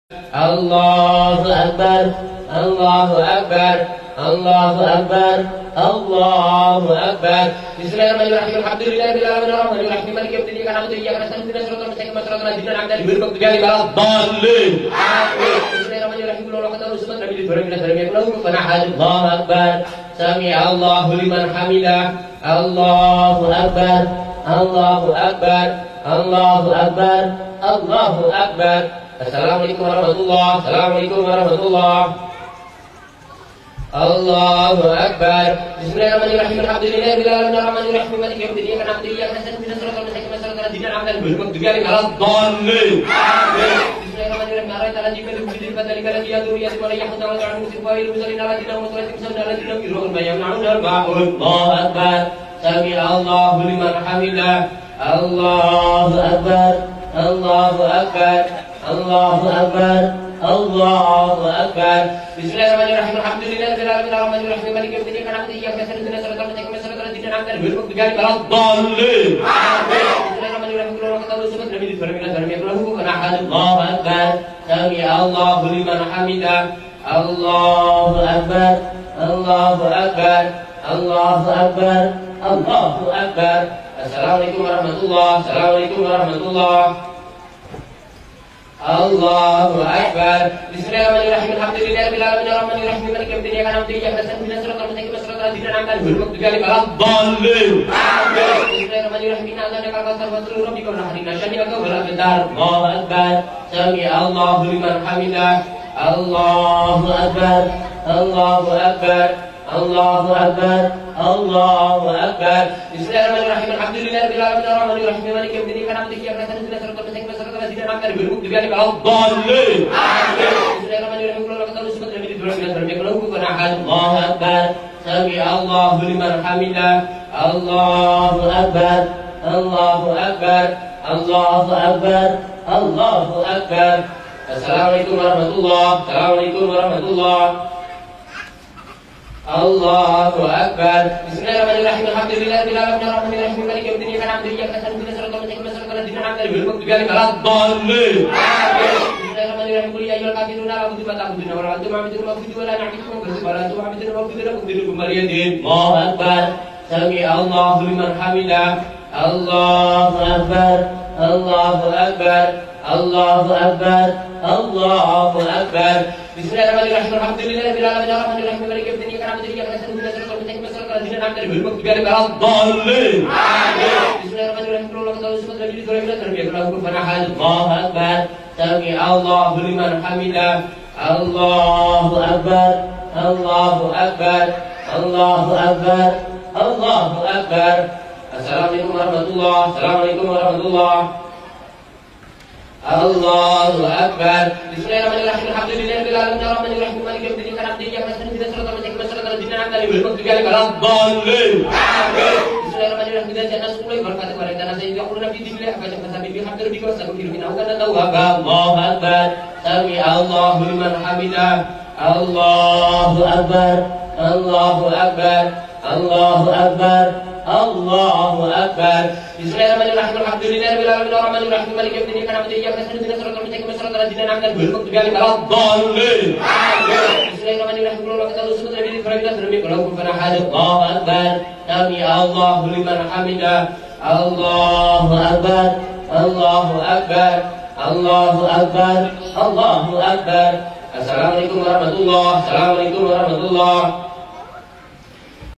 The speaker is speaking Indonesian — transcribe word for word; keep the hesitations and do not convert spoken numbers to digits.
Allahu Akbar, Allahu Akbar, Allahu Akbar, Allahu Akbar. Bismillahirrahmanirrahim. Alhamdulillahirabbil alamin arrahmanir rahim maliki yaumiddin. Iyyaka na'budu wa iyyaka nasta'in. Ihdinas siratal mustaqim, siratal ladzina an'amta 'alaihim ghairil maghdubi 'alaihim waladdallin. Amin. Bismillahirrahmanirrahim. Qul huwallahu ahad, Allahu samad, lam yalid wa lam yulad wa lam yakul lahu kufuwan ahad. Allahu Akbar. Sami'a Allahu liman hamidah. Allahu Akbar, Allahu Akbar, Allahu Akbar, Allahu Akbar. Assalamualaikum warahmatullahi wabarakatuh. Assalamualaikum warahmatullahi wabarakatuh. Allahu Akbar. Bismillahirrahmanirrahim. Alhamdulillahirabbil alamin arrahmanir rahim maliki yaumiddin. Iyyaka na'budu wa iyyaka nasta'in. Ihdinas siratal mustaqim, siratal ladzina an'amta 'alaihim ghairil maghdubi 'alaihim waladdallin. Amin. Bismillahirrahmanirrahim. Ara'aita alladziina yukadzibu bidzalika alladzi yad'u yatima la yahuddu 'ala al-muslimin wa yusallina 'ala alladziina hum mutawallimun alladziina yu'minuna bima yamna'una al-ma'un. Allahu Akbar. Sami'a Allahu liman hamidah. Allahu Akbar, Allahu Akbar, Allahu Akbar, Allahu Akbar. Bismillahirrahmanirrahim. Alhamdulillahirabbil alamin arrahmanir rahim maliki yaumiddin. Iyyaka na'budu wa iyyaka nasta'in. Ihdinas siratal mustaqim, siratal ladzina an'amta 'alaihim ghairil maghdubi 'alaihim waladdallin. Amin. Bismillahirrahmanirrahim. Qul huwallahu ahad, Allahu samad, lam yalid wa lam yulad wa lam yakul lahu kufuwan ahad. Allahu Akbar. Sami'a Allahu liman hamidah. Allahu Akbar, Allahu Akbar, Allahu Akbar, Allahu Akbar. Assalamualaikum warahmatullahi wabarakatuh. Assalamualaikum warahmatullahi wabarakatuh. Allahu Akbar. Bismillahirrahmanirrahim. Alhamdulillahirabbil alamin arrahmanir rahim maliki yaumiddin. Iyyaka na'budu wa iyyaka nasta'in. Ihdinas siratal mustaqim, siratal ladzina an'amta 'alaihim ghairil maghdubi 'alaihim waladdallin. Amin. Bismillahirrahmanirrahim. Inna a'tainaka al-kautsar fasalli lirabbika wanhar. Inna syani'aka huwal abtar. Allahu Akbar. Sami'a Allahu liman hamidah. Allahu Akbar, Allahu Akbar, Allahu Akbar, Allahu Akbar. Bismillahirrahmanirrahim. Alhamdulillahirabbil alamin arrahmanir rahim maliki yaumiddin. Iyyaka na'budu wa iyyaka nasta'in. Ihdinas siratal mustaqim, siratal ladzina an'amta 'alaihim ghairil maghdubi 'alaihim waladdallin. Amin. Bismillahirrahmanirrahim. Qul huwallahu ahad, Allahu samad, lam yalid wa lam yulad wa lam yakul lahu kufuwan ahad. Allahu Akbar. Sami'a Allahu liman hamidah. Allahu Akbar, Allahu Akbar, Allahu Akbar, Allahu Akbar. Assalamualaikum warahmatullahi wabarakatuh. Assalamualaikum warahmatullahi wabarakatuh. Allahu Akbar. Bismillahirrahmanirrahim. Alhamdulillahirabbil alamin arrahmanir rahim maliki yaumiddin. Iyyaka na'budu wa iyyaka nasta'in. Ihdinas siratal mustaqim, siratal ladzina an'amta 'alaihim ghairil maghdubi 'alaihim waladdallin. Amin. Bismillahirrahmanirrahim. Qul ya ayyuhal kafirun la a'budu ma ta'budun wa la antum 'abidun ma a'budu wa la na'budu ma ta'budun wa la antum 'abidun ma a'budu lakum dinukum waliya din. Allahu Akbar. Sami'a Allahu liman hamidah. Allahu Akbar, Allahu Akbar, Allahu Akbar, Allahu Akbar. Bismillahirrahmanirrahim. Alhamdulillahirabbil alamin arrahmanir rahim maliki yaumiddin. Iyyaka na'budu wa iyyaka nasta'in. Ihdinas siratal mustaqim, siratal ladzina an'amta 'alaihim ghairil maghdubi 'alaihim waladdallin. Amin. Bismillahirrahmanirrahim. Qul huwallahu ahad, Allahu samad, lam yalid wa lam yulad wa lam yakul lahu kufuwan ahad. Allahu Akbar. Sami'a Allahu liman hamidah. Allahu Akbar, Allahu Akbar, Allahu Akbar, Allahu Akbar. Assalamualaikum warahmatullahi wabarakatuh. Assalamualaikum warahmatullahi wabarakatuh. Allahu Akbar. Bismillahirrahmanirrahim. Alhamdulillahirabbil alamin arrahmanir rahim maliki yaumiddin. Iyyaka na'budu wa iyyaka nasta'in. Ihdinas siratal mustaqim, siratal ladzina an'amta 'alaihim ghairil maghdubi 'alaihim waladdallin. Amin. Bismillahirrahmanirrahim. Idza ja'a nasrullahi wal fath wa ra'aita an-nasa yadkhuluna fi dinillahi afwajan fasabbih bihamdi rabbika wastaghfirhu innahu kana tawwaba. Allahu Akbar. Sami'a Allahu liman hamidah. Allahu Akbar, Allahu Akbar, Allahu Akbar, Allahu Akbar. Bismillahirrahmanirrahim. Alhamdulillahirabbil alamin arrahmanir rahim maliki yaumiddin. Iyyaka na'budu wa iyyaka nasta'in. Ihdinas siratal mustaqim, siratal ladzina an'amta 'alaihim ghairil maghdubi 'alaihim waladdallin. Amin. Bismillahirrahmanirrahim. Qul huwallahu ahad, Allahu samad, lam yalid wa lam yulad wa lam yakul lahu kufuwan ahad. Allahu Akbar. Sami'a Allahu liman hamidah. Allahu Akbar, Allahu Akbar, Allahu Akbar, Allahu Akbar. Assalamualaikum warahmatullahi wabarakatuh. Assalamualaikum warahmatullahi wabarakatuh.